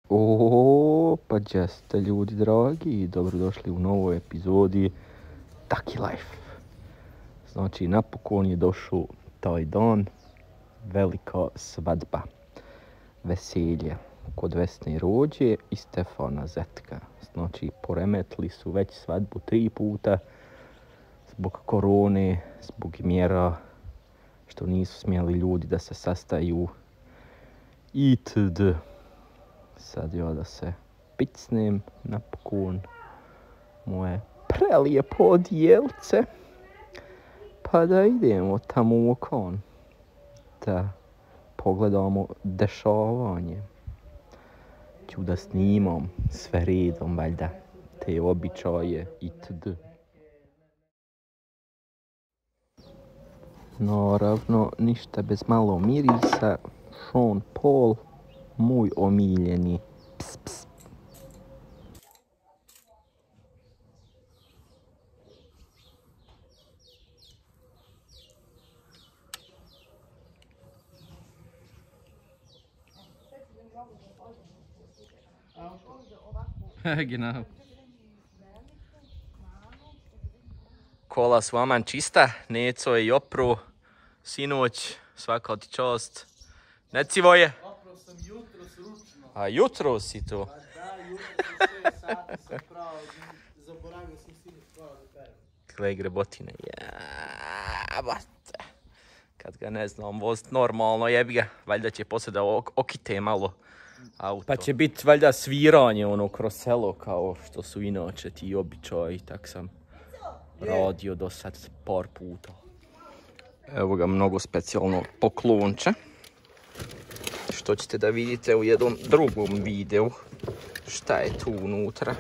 Pa jeste ljudi dragi i dobrodošli u novoj epizodi Taki Life. Znači napokon je došao taj dan, velika svadba, veselje kod Vesne Rođe i Stefana Zetka. Znači poremetili su već svadbu 3 puta zbog korone, zbog mjera što nisu smjeli ljudi da se sastaju itd. Sad ja da se picnem napokon moje prelijepo odjelce, pa da idemo tamo u okon da pogledamo dešavanje. Ću da snimam sve redom, valjda, te običaje itd. Naravno, ništa bez malo mirisa. Sean Paul, moj omiljeni. Ps, ps. Genau. Kola su aman čista, Neco je i opro, sinoć, svaka ti čast. Neci voje? Opro sam jutros ručno. A jutro si to? Pa da, jutros u 6 sati sam pravo, zaboravio sam sinoć pravo da perem. Gle grebotine, jebate. Kad ga ne znam vozit normalno, jebi ga, valjda će poslije da okite malo auto. Pa će biti valjda sviranje ono kroz selo kao što su inače ti običaji, tak sam radio do sad par puta. Evo ga mnogo specijalno poklonče, što ćete da vidite u jednom drugom videu šta je tu unutra.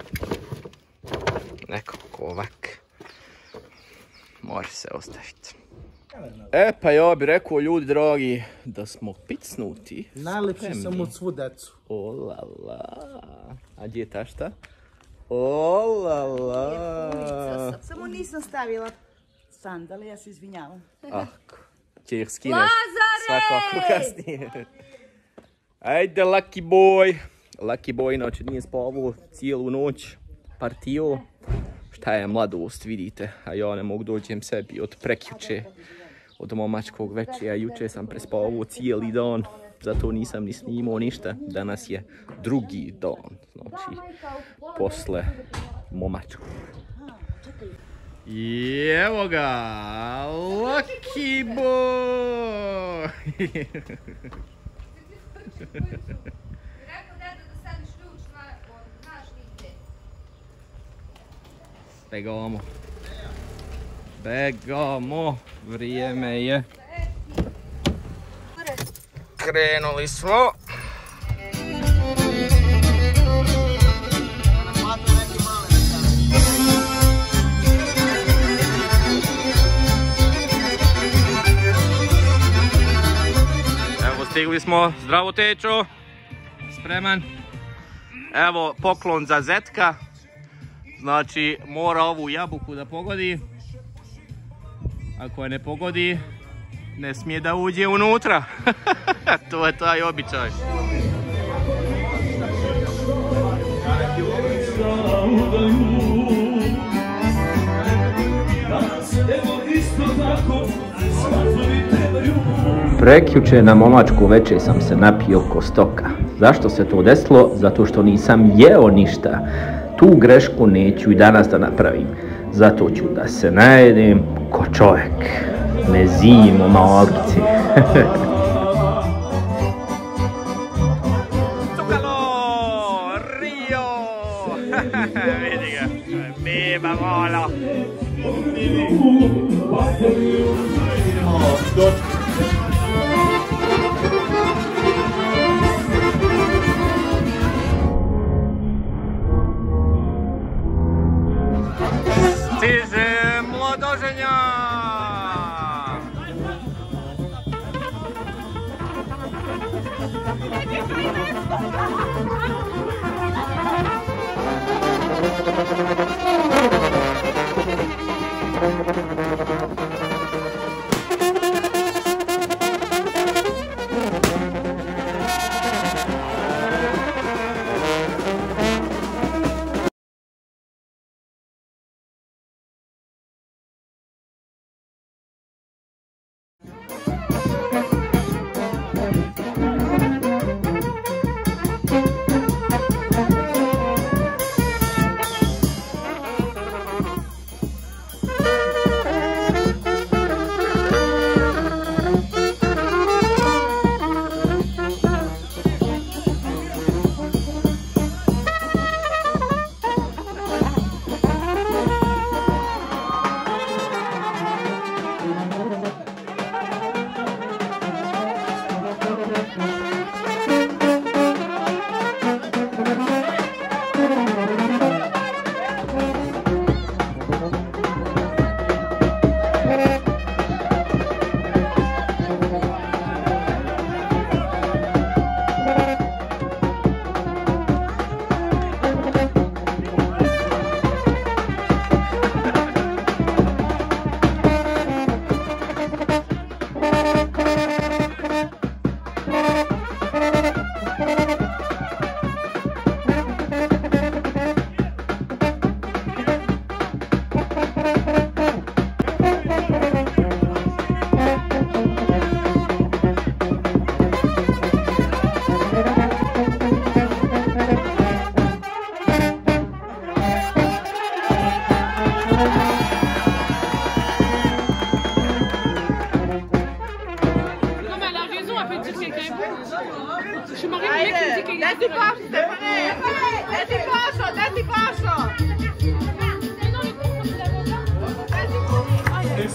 Nekako ovak mora se ostaviti. Pa ja bi rekao, ljudi dragi, da smo picnuti. Najlepši sam od svu decu. O la la. A gdje je tašta? O la la. Samo nisam stavila sandale, ja se izvinjavam. Ako, će ih skineš svakako kasnije. Ajde, lucky boy. Lucky boy, inače nije spavao cijelu noć. Partio. Šta je mladost, vidite, a ja ne mogu dođem sebi od prekjuče, od momačkog večera. Juče sam prespavao cijeli dan, zato nisam ni snimao ništa. Danas je drugi dan, znači posle momačkog. I evo ga, lucky boy! Begamo. Begamo. Vrijeme je. Krenuli smo. Evo stigli smo. Zdravo Tečo. Spreman. Evo poklon za Zetka. Znači, mora ovu jabuku da pogodi. Ako je ne pogodi, ne smije da uđe unutra. To je taj običaj. Prekjuče na momačku večer sam se napio ko stoka. Zašto se to desilo? Zato što nisam jeo ništa. Tu grešku neću i danas da napravim. Zato ću da se najedem ko čovjek. Ne zimo malkice. Cukalo! Rio! Vidi ga. Beba mola. Stiže mladoženja!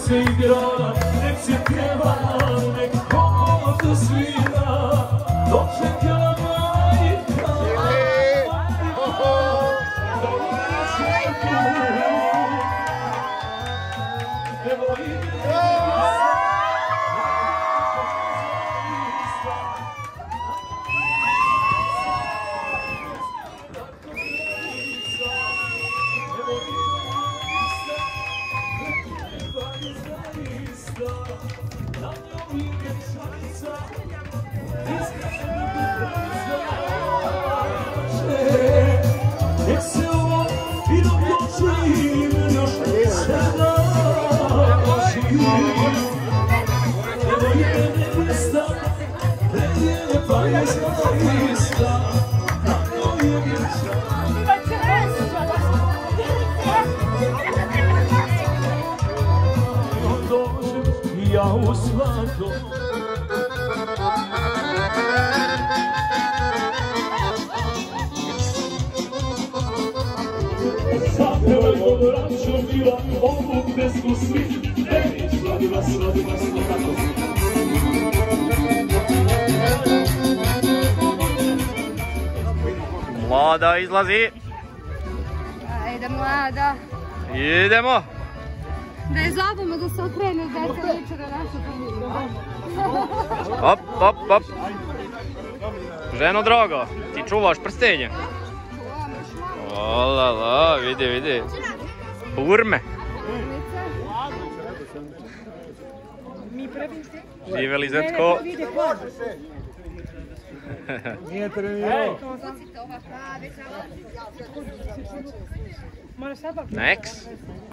se igra, nek se pjeva, nek kod svira, dočeka majka. Evo ide ja u svakom. Zapevaj govorančo mila, ovu pesmu svi, Benić, radi vas, tako. Mlada izlazi. Ajde, mlada. Idemo. Da je zabavno da se okrene djeca liče na našu familiju. Hop, hop, hop. Ženo drago, ti čuvaš prstenje? Olala, vidi, vidi. Burme. Živeli Zetko. Nije trenirao. Next.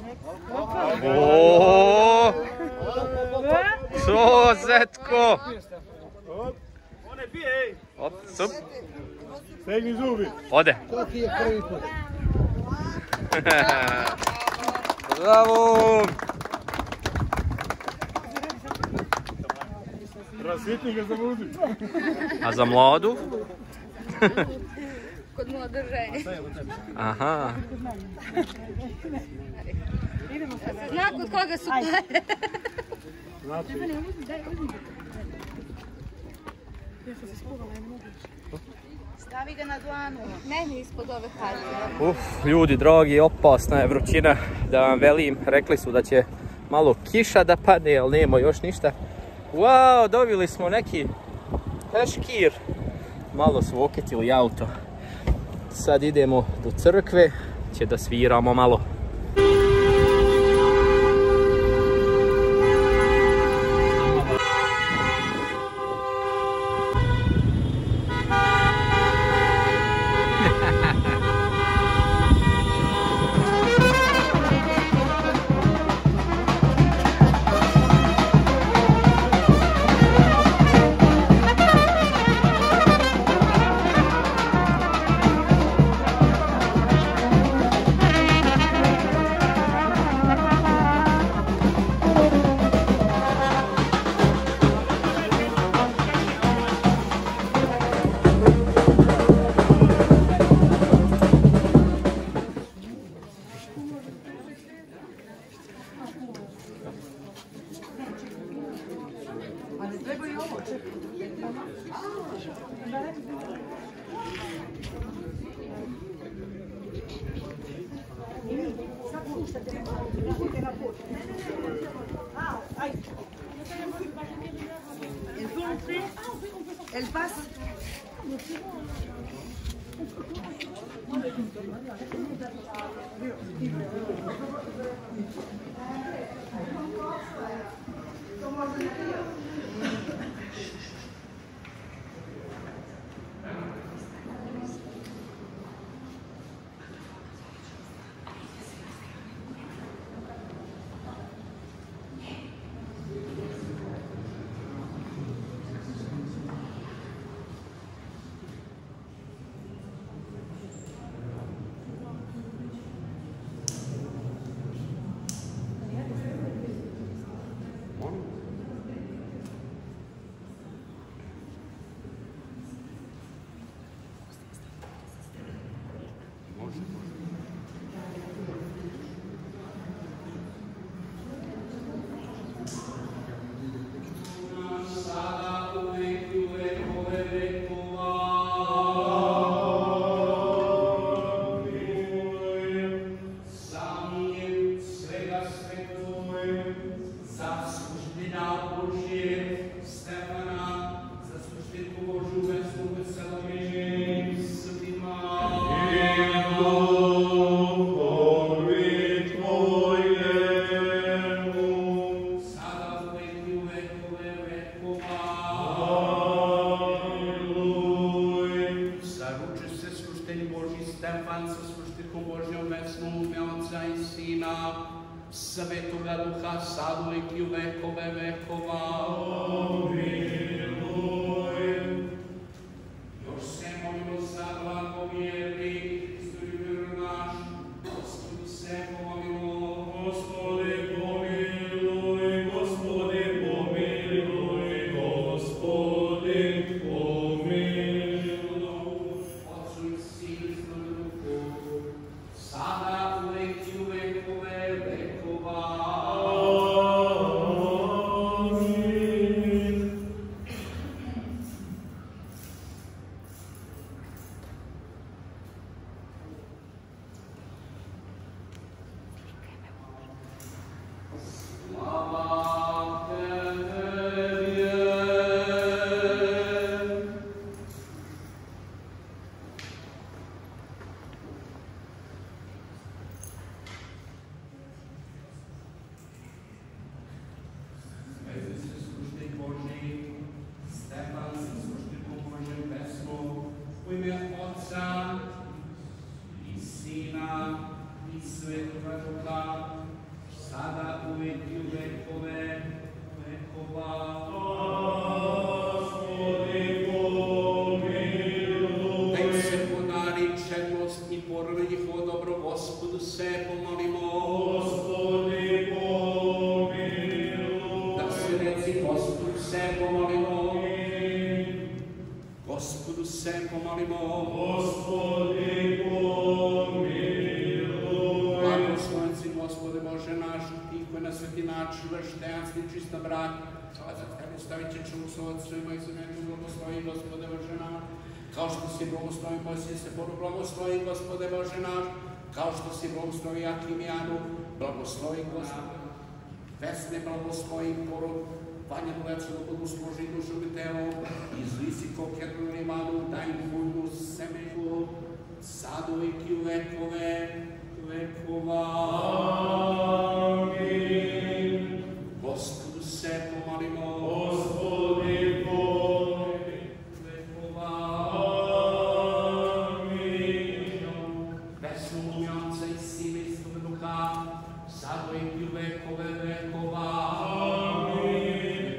Oooo. Co, Zetko? Hop, sup. Stegni zubi. Ode. To ti je prvi put. Bravo. Rasvjetni ga zamudi. A za mladu? Kod mlade žene. Aha. Zna kod koga su pare. Stavi ga na dlanu. Ne, ispod ove hajde. Ljudi dragi, opasna je vrućina, da vam velim, rekli su da će malo kiša da padne, ali nema još ništa. Wow, dobili smo neki peškir, malo su okitili auto. Sad idemo do crkve, će da sviramo malo. El paso. svesluštenju Božji Stefan sa slušnikom Božjom vecnom u ime Otca i Sina, Svetoga Duha, sad uvek i u vekove vekova. Amin. Još se molimo za blagovjerni, Izvor naš, Gospodu se pomolimo. Gospode pomiluj, Gospode pomiluj, Gospode pomiluj. Otcu i Sinu i Svetom Duhu, sada uvek i u vekove vekova. Amin. Slava Tebi. Sveti se slušnik Božji, Stefan sa slušnikom Božjom pesmom, u ime Otca i Sina i Svetoga Duha, sada uvek i u vekove vekova. Gospodi pomiluj. Nek se podari čednost i porodi njihovo dobro, Gospodu se pomolimo. Gospodi pomiluj. Da se reci, Gospodu se pomolimo. Gospodu se pomolimo. Gospodi pomiluj. Blagoslovenci, Gospode Bože naš, ti koji na sveti način vrš tajanstven čista brak, sada za tebe stavit će čemu sa Otcima i Svetom blagoslovi, Gospode Bože naš, kao što si blagoslovi Mojsije se poru blagoslovi, Gospode Bože naš, kao što si blagoslovi Akimijanu, blagoslovi Gospode, Vesne blagoslovi poru, Vanja Novecinu blagosloži dušu i telo, izlisi koketnu rimanu, daj bujnu semenu, sad uvek i u vekove vekova. Amin. Gospodu se pomolimo. Gospodi pomoli vekova. Amin. Vesnom u ime Otca i Sina i Svetoga Duha, sad uvek i u vekove vekova. Amin.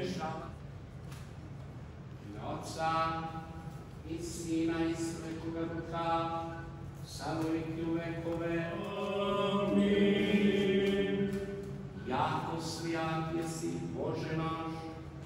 Ime Otca i Sina i Svetoga Duha, sad uvek i u vekove. Amin. Jako svijat jesi, Bože naš.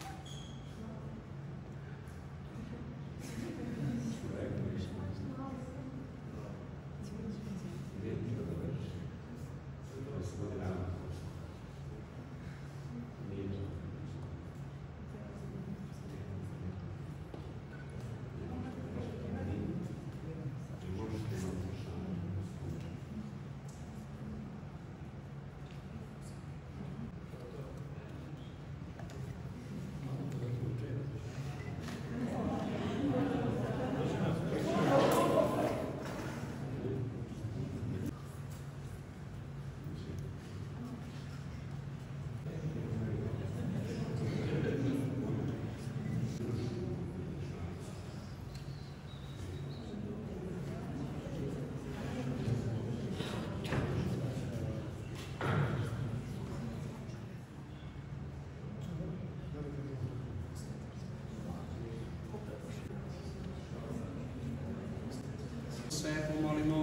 Se pomolimo.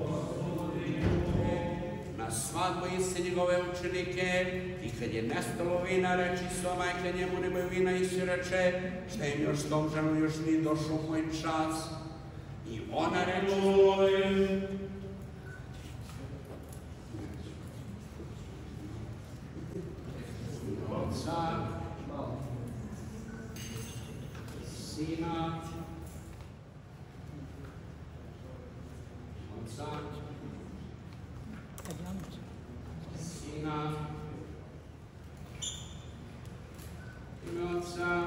Na svadbu iste njegove učenike, i kad je nestalo vina, reči sva majka njemu nemaju vina, i si reče, šta im još s tom ženom još nije došao moj čas. I ona reče, Otca, Sina, Otca, Sina, ime Otca,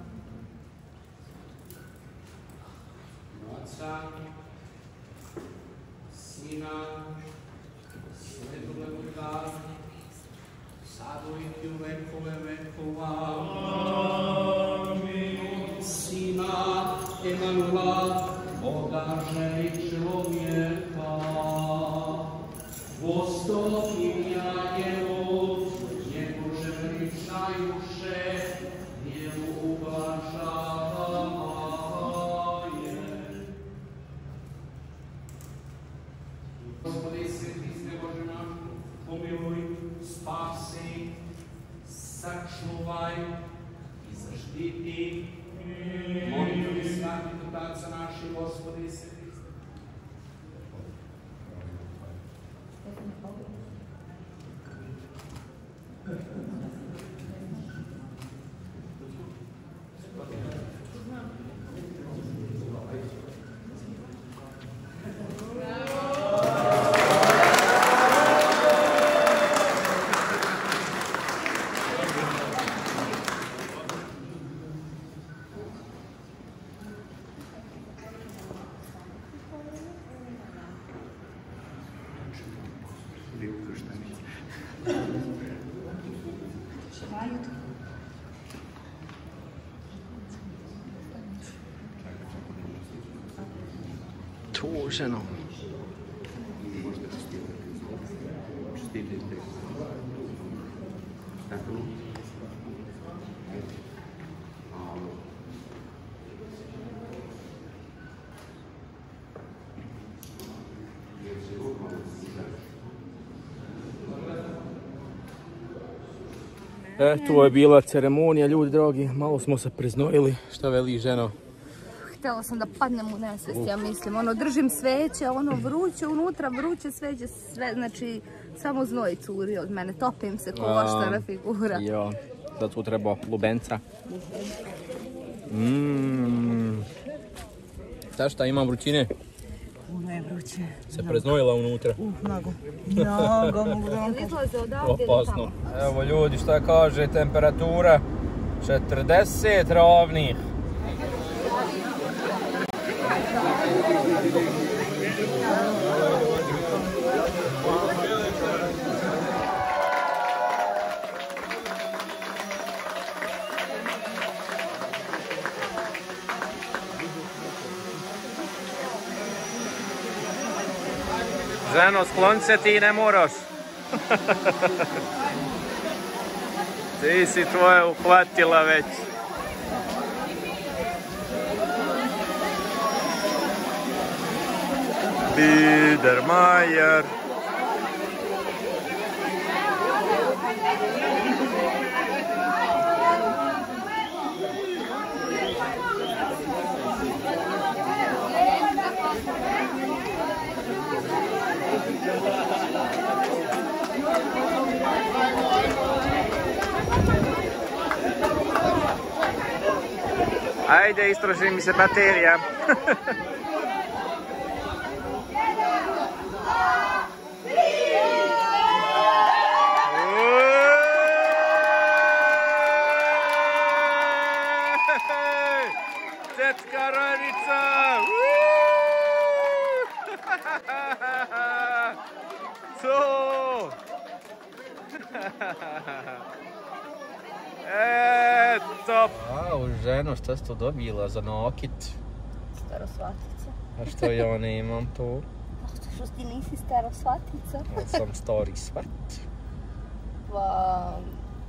Sina, Svetoga Duha, sad uvijek i u vekove vekova. Amin. Sina Emanuela, Boga želiče pomiluj, spasi, sačuvaj i zaštiti. Molitvom i svatih Otaca naših, Gospodi Ise Hrista. Tuženo. Tu je bila ceremonija, ljudi dragi, malo smo se preznojili. Šta veli ženo? Htjela sam da padnem u nesvest, ja mislim. Ono, držim sveće, ono vruće, unutra vruće sveće, sve, znači, samo znoj curi od mene. Topim se ko vaštara figura. Jo, sad tu treba lubenca. Šta imam vrućine? Puno je vruće. Se preznojila unutra. Mnogo. Opasno. Evo ljudi, šta kaže temperatura? 40 ravnih. Ženo, sklon se, ti ne moraš. Ti si tvoje uhvatila već. Biedermeier. Ajde, istroši mi se baterija. Tetka Ranica! To! Top! Wow, ženo, šta si to dobila za nakit? Starosvatica. A što ja ne imam to? Što ti nisi starosvatica? Ja sam stari svat. Pa...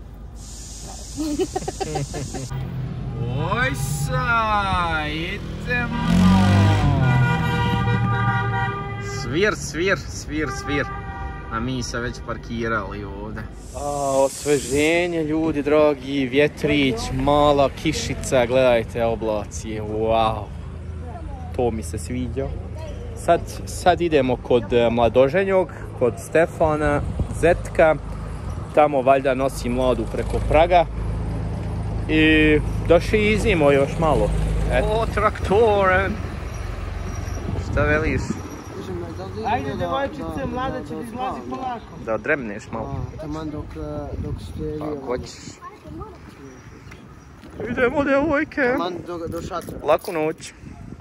Ojsa, idemo! Svir. A mi se već parkirali ovdje. Osveženje, ljudi dragi, vjetrić, mala kišica, gledajte oblaci, wow. To mi se sviđa. Sad idemo kod mladoženjog, kod Stefana, Zetka. Tamo valjda nosi mladu preko praga. I došli iznimo još malo. O, traktoren! Šta veliš? Ajde, devojčice, mlada će da izlazi polako. Da odremneš malo. Taman dok ste... Ako hoćeš. Idemo, devojke. Taman do šatora. Laku noć.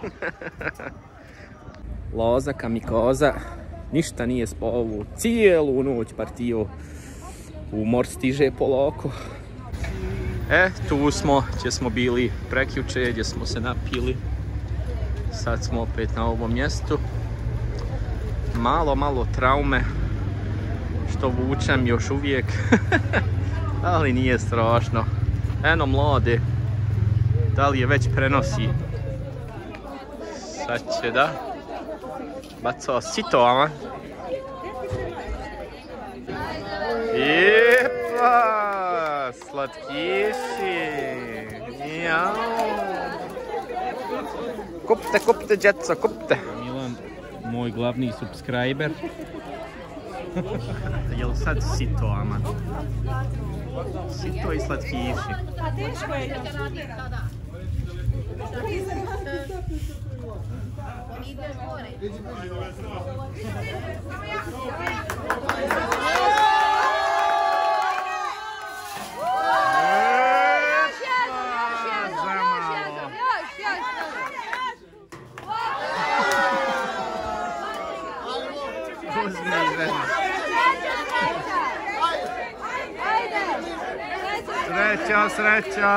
Loza, kamikoza. Ništa nije spao cijelu noć partiju. Umor stiže polako. Tu smo, gdje smo bili prekjuče, gdje smo se napili. Sad smo opet na ovom mjestu. Malo traume, što vučem još uvijek, ali nije strašno. Eno mlade, da li je već prenosi? Sad će da baca sito, ama. Jepa, slatkiši. Jao. Kupte, djeco, kupte. Milan, moj glavni subscriber. Jel sad sito, aman? Sito i slatkiši. Sreća, sreća!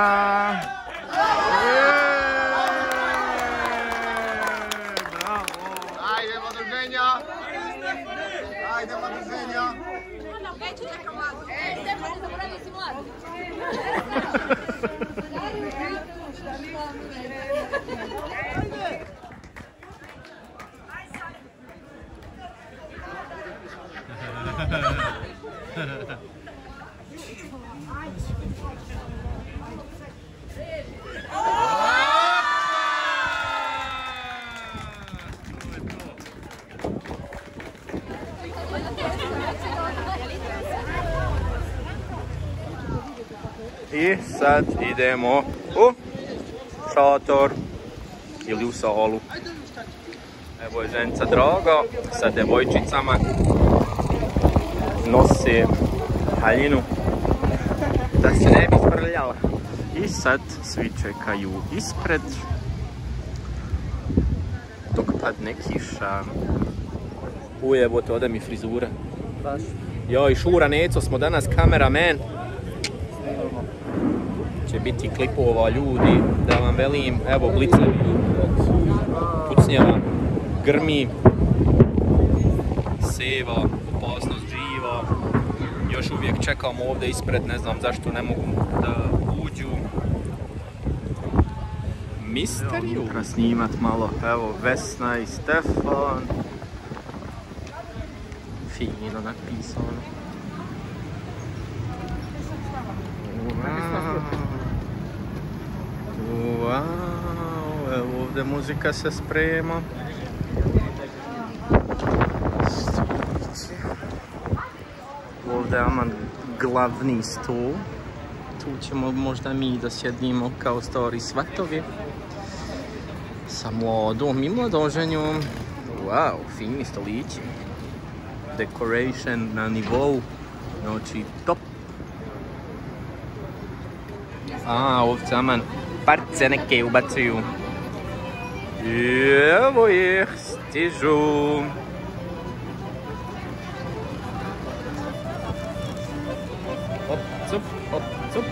Bravo! Ajdemo do ženja! Ajdemo do ženja! Neću čekam mladu. Stefan, ne zaboravio si mladu. I sad idemo u šator ili u salu. Evo je ženca Draga sa devojčicama. Nose haljinu da se ne bi sprljala. I sad svi čekaju ispred dok padne kiša. Evo to ode mi frizura. Joj, Šura, Neco smo danas kameraman. Će biti klipova ljudi, da vam velim, evo blicevi, pucnjava, grmi, seva, opasnost živa. Još uvijek čekamo ovdje ispred, ne znam zašto ne mogu da uđu. Misteriju. Treba snimat malo, evo Vesna i Stefan. Fino napisano. Wow, evo ovdje muzika se sprema. Ovdje je aman glavni stol. Tu ćemo možda mi da sjedimo kao stari svatovi. Sa mladom i mladoženjom. Wow, fini stolići. Decoration na nivou. Znači top. Ovdje aman parce neke ubacuju. Evo ih, stižu. Hop, cup, hop, cup.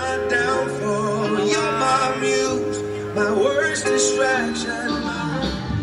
My worst distraction.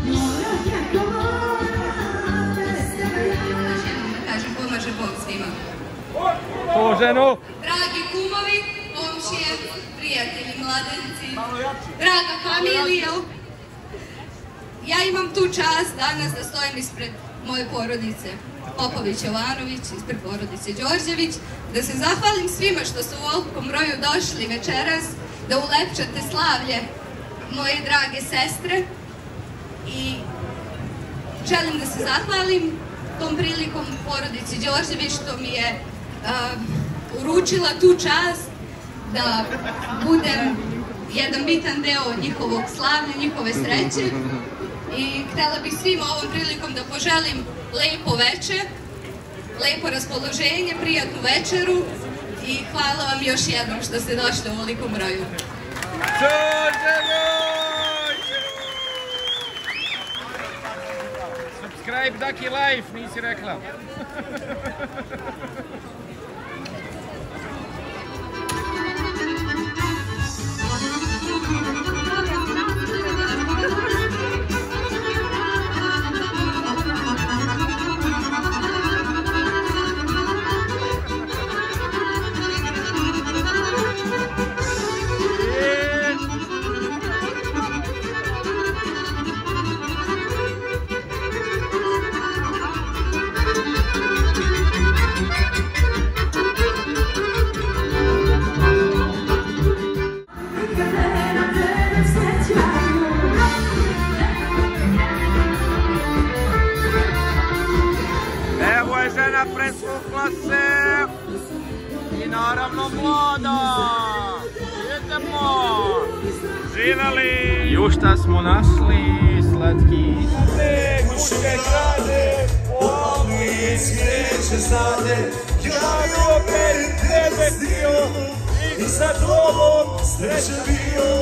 svima. Po ženu! Dragi kumovi, komšije, prijatelji, mladenci, draga familija, ja imam tu čast danas da stojim ispred moje porodice Popović-Jovanović, ispred porodice Đorđević, da se zahvalim svima što su u ovolikom broju došli večeras, da ulepšate slavlje moje drage sestre i želim da se zahvalim tom prilikom porodici Đorđević što mi je uručila tu čast da budem jedan bitan deo njihovog slavlja, njihove sreće i htjela bih svima ovom prilikom da poželim lepo veče, lepo raspoloženje, prijatnu večeru i hvala vam još jednom što ste došli u ovolikom broju. Subscribe Daki Life, nisi rekla. Presvukla se i naravno mlada. Idemo. Živeli. I u šta smo našli slatki. Kuće grade, ovi skreće zade. Ja bi opet tebe htio i sa tobom sreće bio.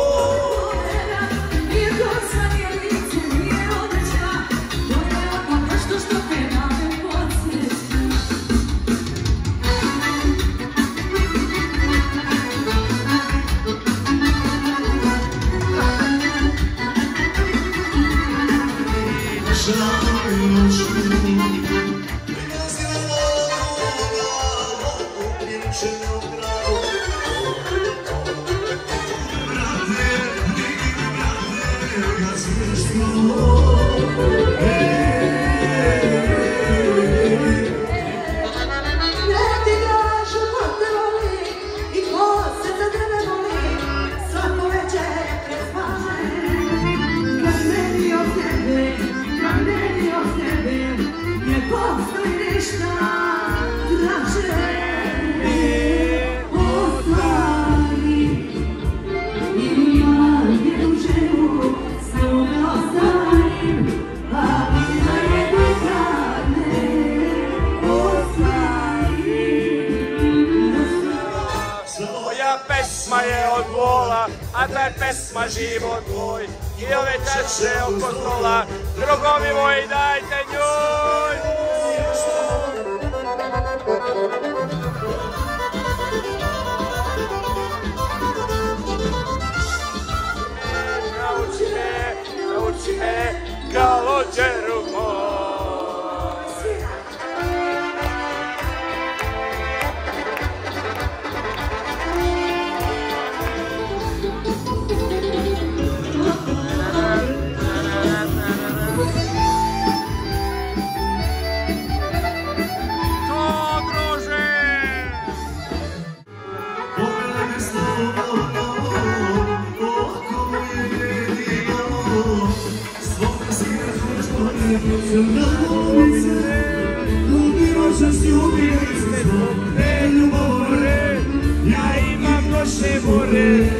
Pesma je od bola, a ta je pesma život tvoj. I ove čaše oko stola, drugovi moji dajte njoj. Nauči me, Kalođeru moj. Ja imam noće more.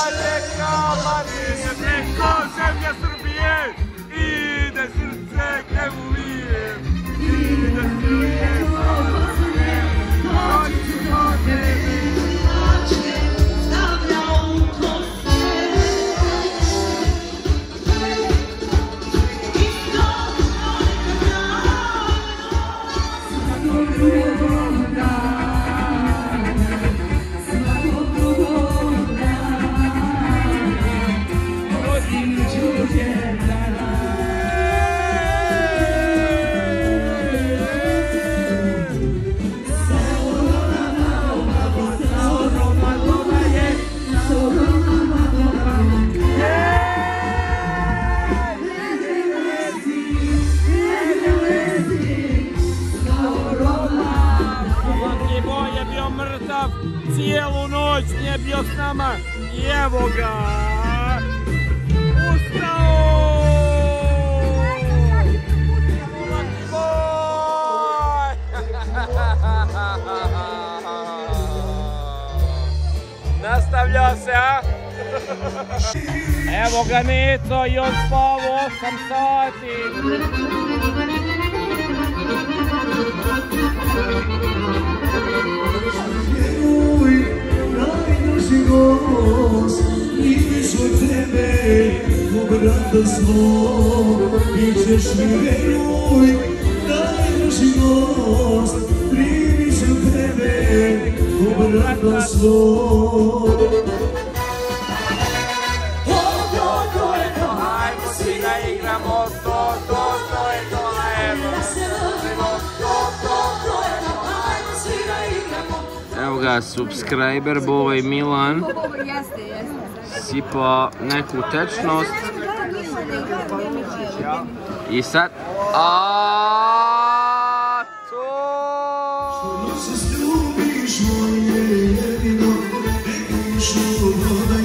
reka Marije, preko zemlje Srbije, ide srce gde uvije, ide Srbije sa Srbije, noći do tebi. Cijelu noć nije bio s nama i evo ga! Ustao! Lucky boy! Nastavlja se, a? Evo ga Neco, još spavo 8 sati! Najduži gost, ideš od tebe u brata svog, ićeš mi veruj, najduži gost, primit ću tebe u brata svog. To je to, ajmo svi da igramo, to je to, ajmo. Evo ga, subscriber boy Milan sipa neku tečnost i sad Što se ljubiš moje jedino, ne kišu voda